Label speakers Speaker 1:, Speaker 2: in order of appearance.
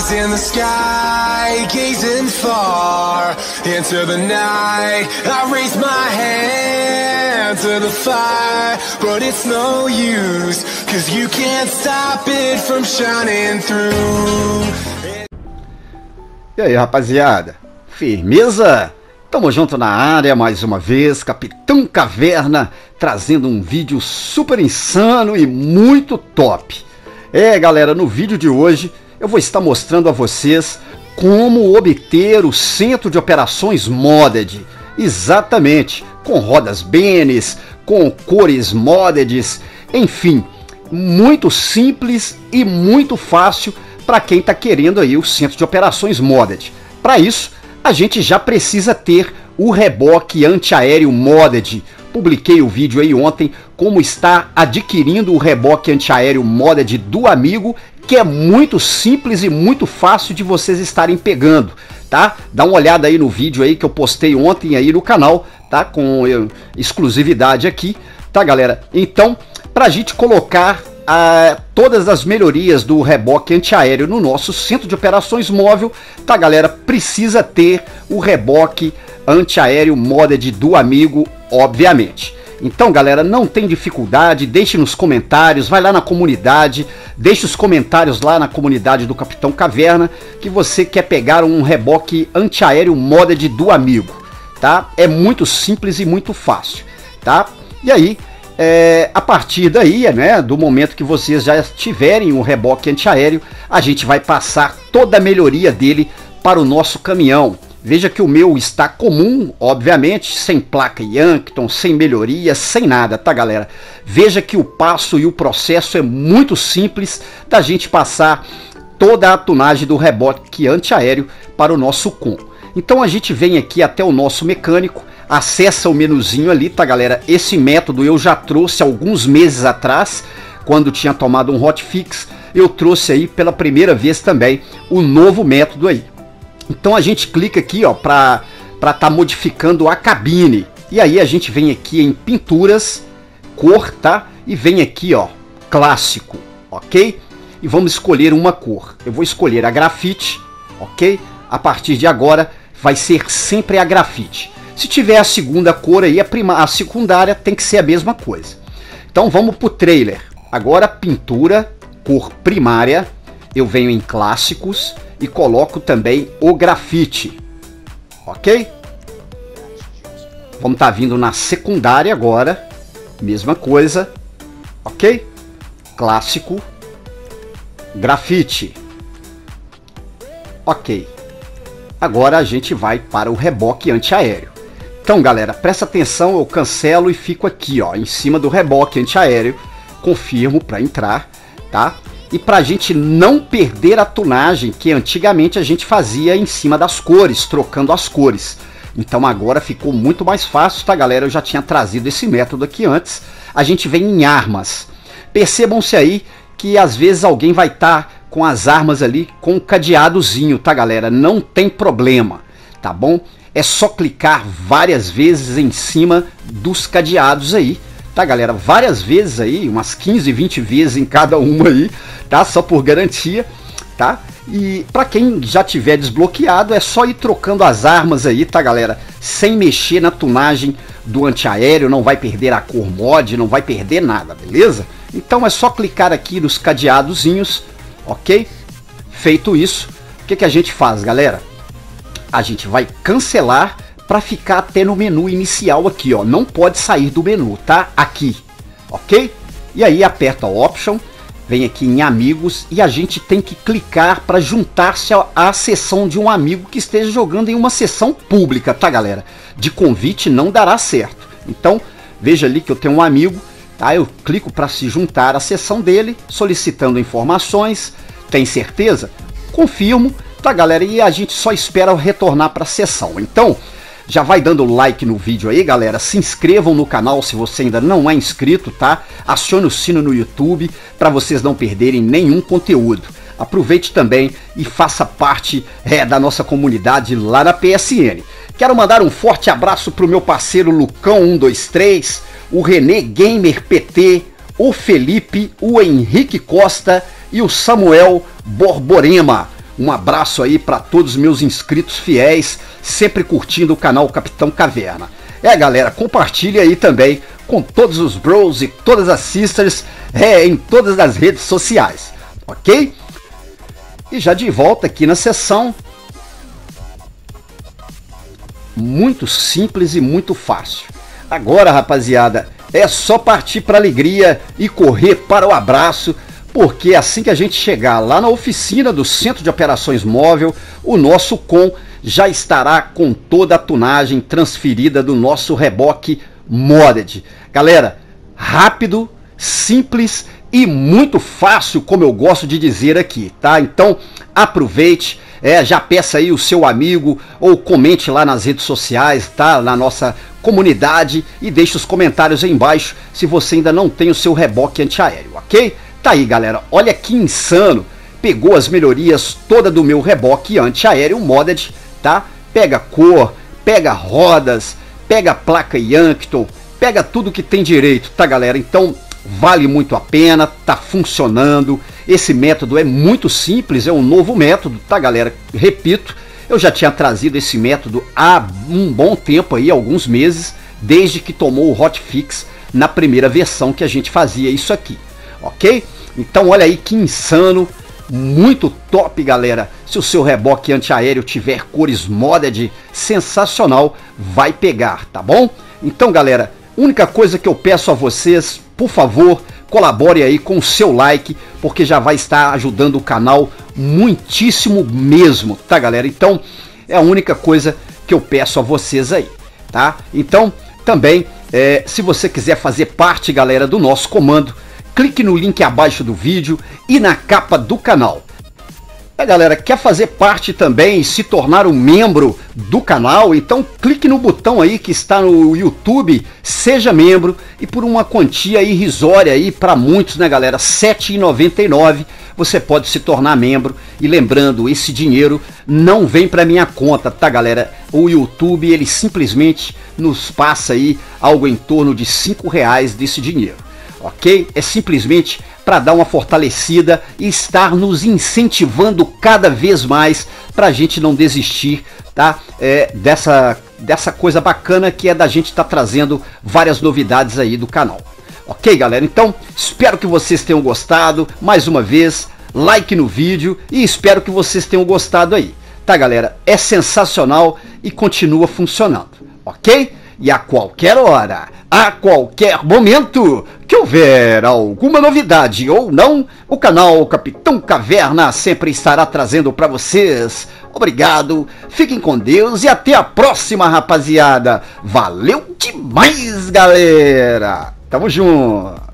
Speaker 1: eyes in the sky, gazing far into the night. I raise my hand to the fire, but it's no use, 'cause you can't stop it from shining through.
Speaker 2: E aí, rapaziada? Firmeza? Tamo junto na área mais uma vez, Capitão Caverna, trazendo um vídeo super insano e muito top. Galera, no vídeo de hoje eu vou estar mostrando a vocês como obter o centro de operações modded. Exatamente, com rodas Benes, com cores modded, enfim, muito simples e muito fácil para quem está querendo aí o centro de operações modded. Para isso, a gente já precisa ter o reboque antiaéreo modded. Publiquei o vídeo aí ontem, como está adquirindo o reboque antiaéreo modded do amigo, que é muito simples e muito fácil de vocês estarem pegando, tá? Dá uma olhada aí no vídeo aí que eu postei ontem aí no canal, tá? Com exclusividade aqui, tá, galera? Então, pra gente colocar todas as melhorias do reboque antiaéreo no nosso centro de operações móvel, tá, galera? Precisa ter o reboque antiaéreo modded do amigo, obviamente. Então, galera, não tem dificuldade, deixe nos comentários, vai lá na comunidade, deixe os comentários lá na comunidade do Capitão Caverna que você quer pegar um reboque antiaéreo modded do amigo, tá? É muito simples e muito fácil, tá? E aí, a partir daí, né, do momento que vocês já tiverem o reboque antiaéreo, a gente vai passar toda a melhoria dele para o nosso caminhão. Veja que o meu está comum, obviamente, sem placa Yankton, sem melhoria, sem nada, tá, galera? Veja que o passo e o processo é muito simples da gente passar toda a tunagem do reboque antiaéreo para o nosso com. Então a gente vem aqui até o nosso mecânico, acessa o menuzinho ali, tá, galera? Esse método eu já trouxe alguns meses atrás, quando tinha tomado um hotfix, eu trouxe aí pela primeira vez também o novo método aí. Então a gente clica aqui, ó, para tá modificando a cabine. E aí a gente vem aqui em pinturas, cor, tá? E vem aqui, ó, clássico, ok? E vamos escolher uma cor. Eu vou escolher a grafite, ok? A partir de agora vai ser sempre a grafite. Se tiver a segunda cor aí, a secundária tem que ser a mesma coisa. Então vamos pro trailer. Agora pintura, cor primária, eu venho em clássicos e coloco também o grafite, ok? Vamos estar vindo na secundária agora, mesma coisa, ok? Clássico, grafite, ok. Agora a gente vai para o reboque antiaéreo. Então, galera, presta atenção, eu cancelo e fico aqui, ó, em cima do reboque antiaéreo, confirmo para entrar, tá? E para a gente não perder a tunagem que antigamente a gente fazia em cima das cores, trocando as cores. Então agora ficou muito mais fácil, tá, galera? Eu já tinha trazido esse método aqui antes. A gente vem em armas. Percebam-se aí que às vezes alguém vai estar com as armas ali com um cadeadozinho, tá, galera? Não tem problema, tá bom? É só clicar várias vezes em cima dos cadeados aí, tá, galera? Várias vezes aí, umas 15, 20 vezes em cada uma aí, tá? Só por garantia, tá? E para quem já tiver desbloqueado, é só ir trocando as armas aí, tá, galera? Sem mexer na tunagem do antiaéreo, não vai perder a cor mod, não vai perder nada, beleza? Então é só clicar aqui nos cadeadozinhos, ok? Feito isso, o que a gente faz, galera? A gente vai cancelar para ficar até no menu inicial aqui, ó. Não pode sair do menu, tá? Aqui, ok? E aí aperta Option, vem aqui em amigos e a gente tem que clicar para juntar-se à sessão de um amigo que esteja jogando em uma sessão pública, tá, galera? De convite não dará certo. Então, veja ali que eu tenho um amigo, tá? Eu clico para se juntar à sessão dele, solicitando informações. Tem certeza? Confirmo, tá, galera? E a gente só espera retornar para a sessão. Então, já vai dando like no vídeo aí, galera. Se inscrevam no canal se você ainda não é inscrito, tá? Acione o sino no YouTube para vocês não perderem nenhum conteúdo. Aproveite também e faça parte da nossa comunidade lá na PSN. Quero mandar um forte abraço para o meu parceiro Lucão123, o René Gamer PT, o Felipe, o Henrique Costa e o Samuel Borborema. Um abraço aí para todos os meus inscritos fiéis, sempre curtindo o canal Capitão Caverna. Galera, compartilhe aí também com todos os bros e todas as sisters em todas as redes sociais, ok? E já de volta aqui na sessão. Muito simples e muito fácil. Agora, rapaziada, é só partir para a alegria e correr para o abraço, porque assim que a gente chegar lá na oficina do Centro de Operações Móvel, o nosso com já estará com toda a tunagem transferida do nosso reboque modded. Galera, rápido, simples e muito fácil, como eu gosto de dizer aqui, tá? Então aproveite, já peça aí o seu amigo ou comente lá nas redes sociais, tá? Na nossa comunidade, e deixe os comentários aí embaixo se você ainda não tem o seu reboque antiaéreo, ok? Tá aí, galera, olha que insano, pegou as melhorias toda do meu reboque antiaéreo modded, tá? Pega cor, pega rodas, pega placa Yankton, pega tudo que tem direito, tá, galera? Então vale muito a pena, tá funcionando. Esse método é muito simples, é um novo método, tá, galera? Repito, eu já tinha trazido esse método há um bom tempo aí, alguns meses, desde que tomou o hotfix na primeira versão que a gente fazia isso aqui, ok? Então olha aí que insano, muito top, galera. Se o seu reboque antiaéreo tiver cores modded, sensacional, vai pegar, tá bom? Então, galera, única coisa que eu peço a vocês, por favor, colabore aí com o seu like, porque já vai estar ajudando o canal muitíssimo mesmo, tá, galera? Então, é a única coisa que eu peço a vocês aí, tá? Então, também, se você quiser fazer parte, galera, do nosso comando, clique no link abaixo do vídeo e na capa do canal. Galera, quer fazer parte também e se tornar um membro do canal? Então clique no botão aí que está no YouTube, seja membro, e por uma quantia irrisória aí para muitos, né, galera, R$ 7,99 você pode se tornar membro. E lembrando, esse dinheiro não vem para minha conta, tá, galera? O YouTube, ele simplesmente nos passa aí algo em torno de R$5 desse dinheiro, ok? É simplesmente para dar uma fortalecida e estar nos incentivando cada vez mais para a gente não desistir, tá? Dessa coisa bacana que é da gente estar trazendo várias novidades aí do canal. Ok, galera? Então, espero que vocês tenham gostado. Mais uma vez, like no vídeo e espero que vocês tenham gostado aí. Tá, galera? É sensacional e continua funcionando, ok? E a qualquer hora, a qualquer momento que houver alguma novidade ou não, o canal Capitão Caverna sempre estará trazendo para vocês. Obrigado, fiquem com Deus e até a próxima, rapaziada. Valeu demais, galera. Tamo junto.